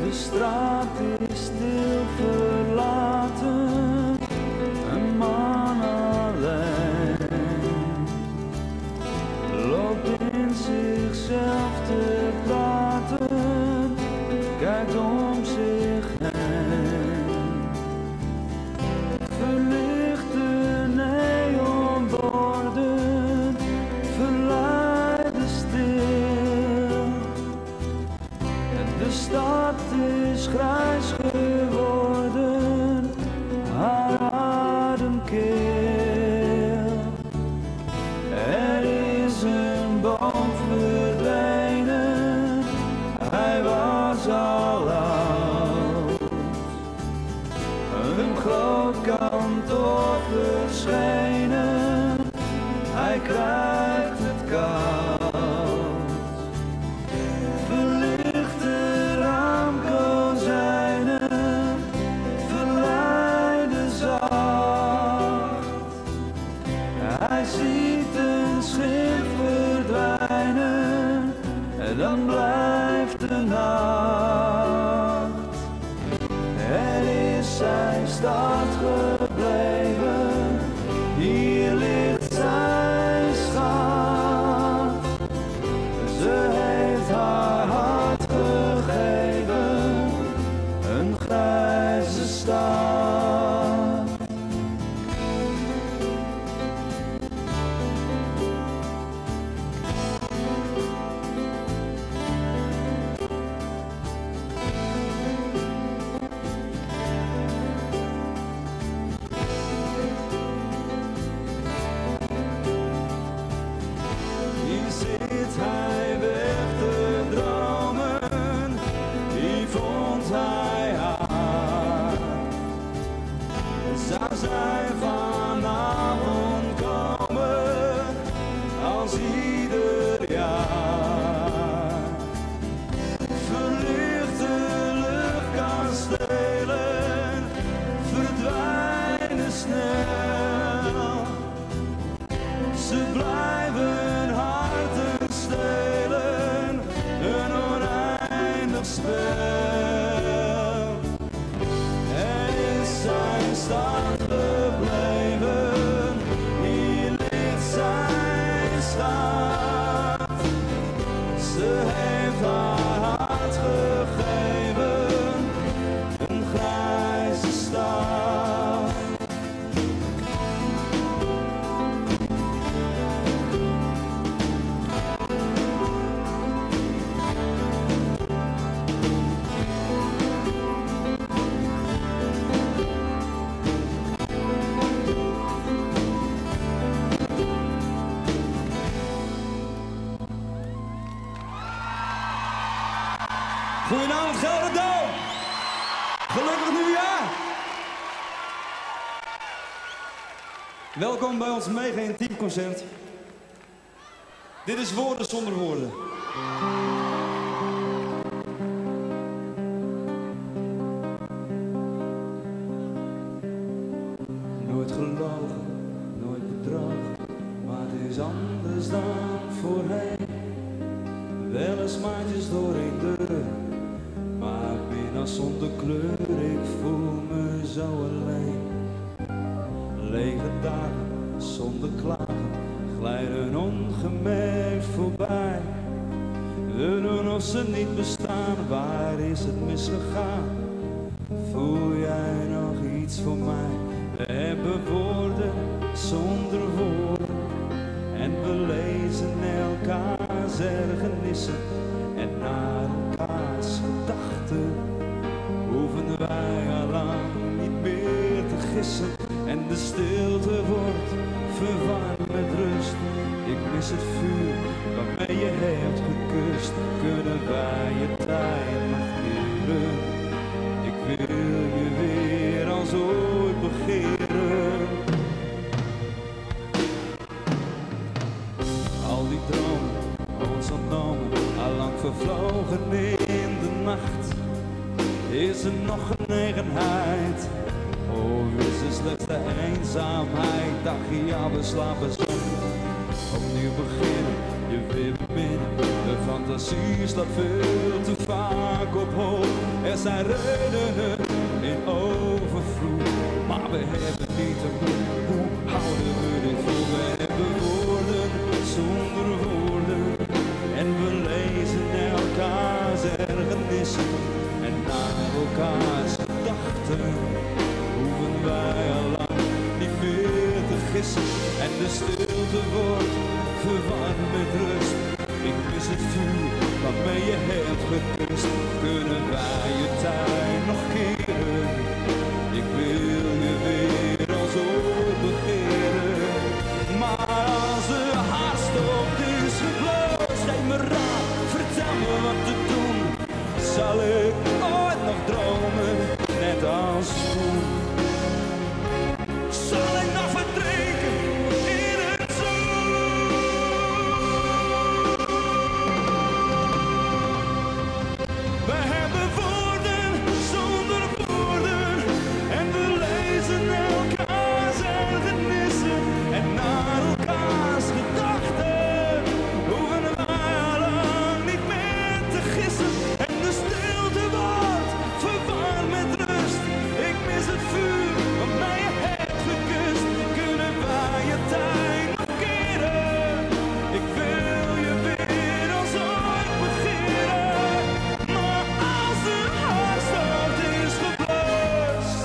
De straat is stil verlaten, een man alleen loopt in zichzelf te praten, kijkt om zich heen. Verlichte neonborden verleiden stil. De stad is grijs geworden, haar adem keel. Er is een boom verdwenen, hij was al oud. Een groot kantoor verschenen, hij krijgt het koud. Verlichte raamkozijnen verleiden zacht. Hij ziet een schip verdwijnen en dan blijft de nacht. Er is zijn stad gebleven, hier ligt zijn schat. Ze heeft haar hart gegeven, een grijze stad. Hier zit hij weg te dromen, hier vond hij haar. Zou zij vanavond komen, als ieder jaar? Verlichte luchtkastelen verdwijnen snel. Ze blijven harten stelen, een oneindig spel. Er is zijn stad gebleven, hier ligt zijn stad. Ze heeft haar hart gegeven, een grijze stad. Goedenavond Gelderdoom! Gelukkig nieuwjaar! Welkom bij ons mega intiem concert. Dit is Woorden zonder woorden. Nooit gelogen, nooit bedrogen, maar het is anders dan voorheen. Wel eens maatjes door een deur, maar binnen zonder kleur, ik voel me zo alleen. Lege dagen zonder klagen glijden ongemerkt voorbij. We doen of ze niet bestaan, waar is het misgegaan? Voel jij nog iets voor mij? We hebben woorden zonder woorden en we lezen elkaars ergernissen en naar elkaars gedachten hoeven wij allang niet meer te gissen. En de stilte wordt verwarmd met rust. Ik mis het vuur waarmee je hebt gekust. Kunnen wij je tijd nog keren? Ik wil je weer als ooit begeren. Al die dromen, ons ontnomen, allang vervlogen in de nacht. Is er nog genegenheid? Of is het slechts de eenzaamheid? Dacht je, ja, we slapen zo. Opnieuw beginnen, je weer min. De fantasie slaat veel te vaak op hol. Er zijn redenen in overvloed, maar we hebben niet te goed. Hoe houden we dit vol? We hebben woorden zonder woorden. En we lezen elkaars ergernissen. En naar elkaars gedachten hoeven wij al lang niet meer te gissen. En de stilte wordt verwarmd met rust. Ik mis het vuur waarmee je hebt gekust. Kunnen wij je tijd nog keren? Ik wil je weer als ooit begeren. Maar als de hartstocht is geblust, geef me raad, vertel me wat te doen. Zal ik ooit nog dromen, net als toen? Zal ik nog verdrinken in het zoen? We hebben woorden zonder woorden. En we lezen elkaars ergernissen. En naar elkaars gedachten hoeven wij al lang niet meer te gissen. En de stilte wordt verwarmd met rust. Ik mis het vuur waarmee je hebt gekust. Kunnen wij je tijd nog keren? Ik wil je weer als ooit begeren. Maar als de hartstocht is geblust,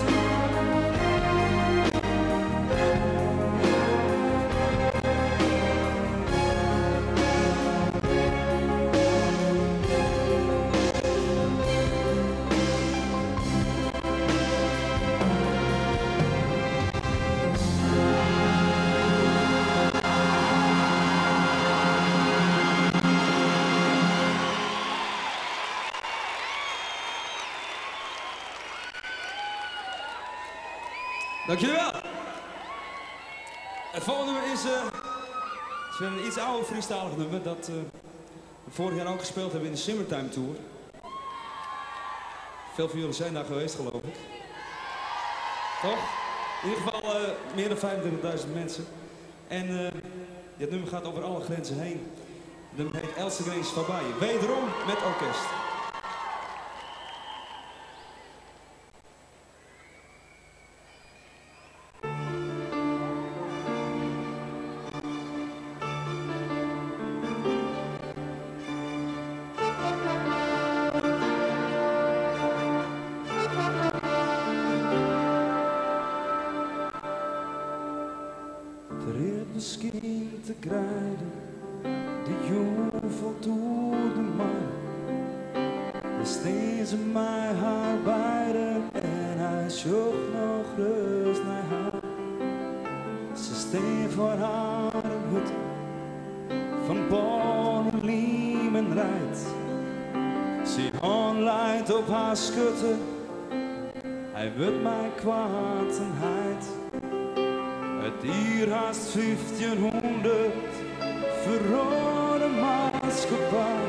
Dankjewel. Het volgende nummer is een iets ouder freestylig nummer dat we vorig jaar ook gespeeld hebben in de Summertime Tour. Veel van jullie zijn daar geweest, geloof ik. Toch? In ieder geval meer dan 25.000 mensen. En dit nummer gaat over alle grenzen heen. Het nummer heet Else Grens Voorbij. Wederom met orkest. Er is misschien te krijgen, de jong voldoende man. Er steeds in mij haar beiden en hij zocht nog rust naar haar. Ze steen voor haar een hut van Borneliem en rijdt. Ze leidt op haar schutte, hij wordt mij kwaad en heid. Het hier haast 1500 verrode maatschappij.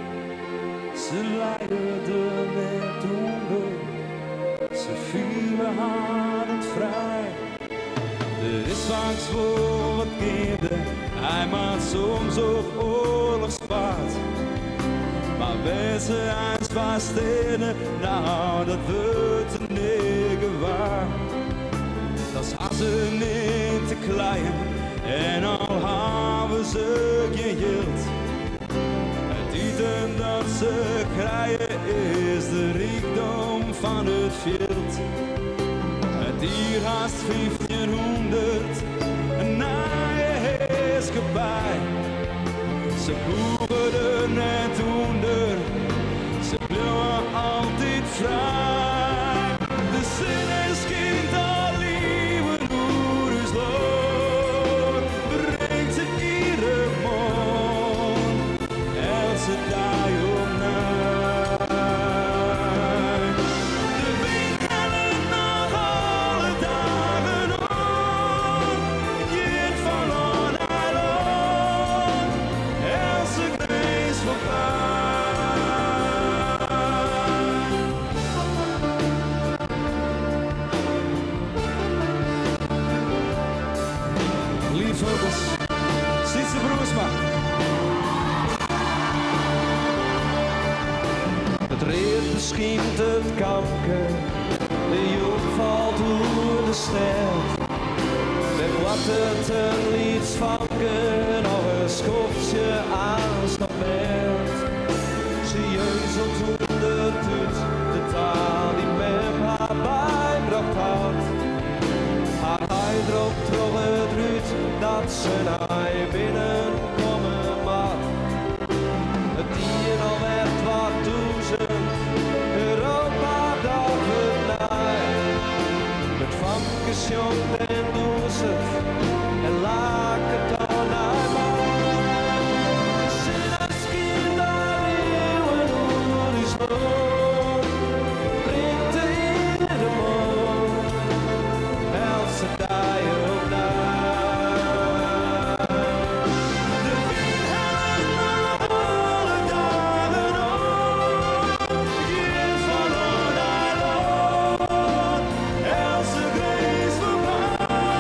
Ze leidden er net onder, ze vielen haar het vrij. Er is vaak wel wat kinderen, hij maakt soms ook oorlogspaard. Maar wezen eens vaststellen, nou dat wordt een negen waar. Dat is als ze niet te klein en al hebben ze geen geld. Het eten dat ze krijgen is de rijkdom van het veld. Het hier haast 1500, een naaie heerskepaar. Ze boeren er net onder, ze blijven altijd vrij. De zin is kind al lieven hoe is loon, brengt ze iedere mond, elke dag op nacht. De wind hellen nog alle dagen om, je van on. Voorbij. het beschiemt het kanker. De joek valt door de stad. Met wat het een liefsvanken of een schopje aanstapt. Ze jeuzelt onder het de taal die met haar bijbracht had. Haar hij droog trog het ruut dat ze naar binnenkomen mag. Het dier al werd wat duizend Europa dat het naai. Met vankes jong en doezet en laak het dan naar mij. Ze als kind daar eeuwen door is loon, brengt de iedere mond, als ze daar op daar. De wind helpt naar alle dagen op, hier van naar loon, als ze geest voorbij.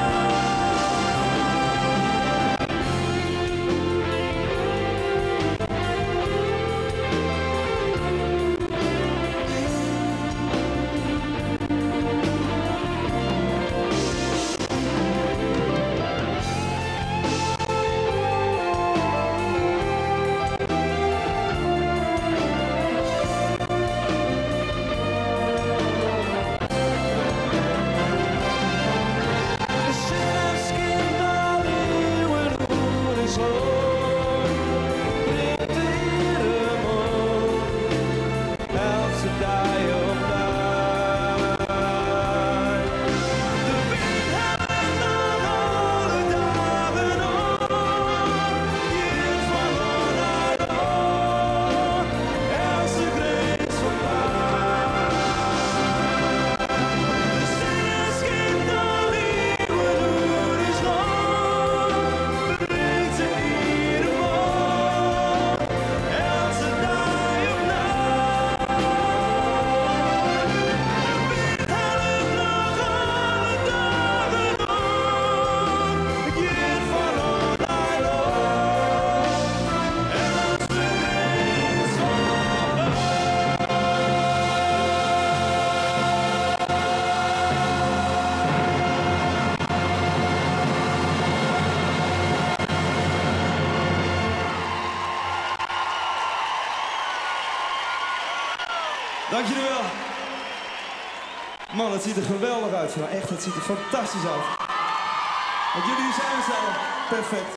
Dank jullie wel. Man, het ziet er geweldig uit. Nou, echt, het ziet er fantastisch uit. Want jullie zijn er zelf. Perfect.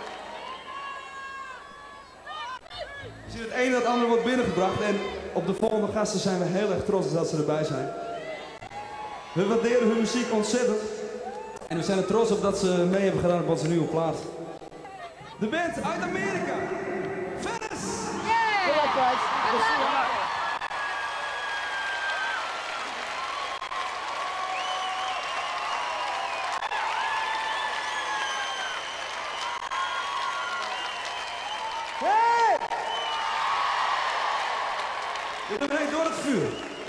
Je ziet het een en het ander wordt binnengebracht. En op de volgende gasten zijn we heel erg trots dat ze erbij zijn. We waarderen hun muziek ontzettend. En we zijn er trots op dat ze mee hebben gedaan op onze nieuwe plaat. De band uit Amerika. Venice! Je bent heen door het vuur.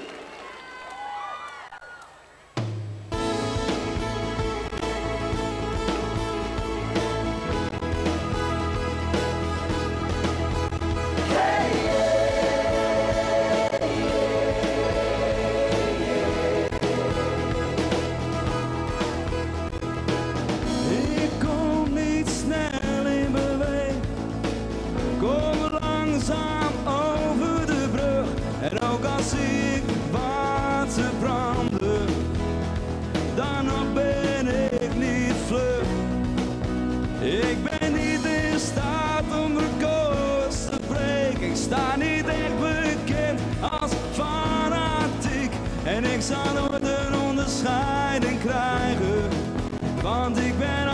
Ik kom niet snel in beweging, kom langzaam over de brug. En ook als ik water branden, dan nog ben ik niet vlug. Ik ben niet in staat om de koers te breken. Ik sta niet echt bekend als fanatiek. En ik zal nooit een onderscheiding krijgen, want ik ben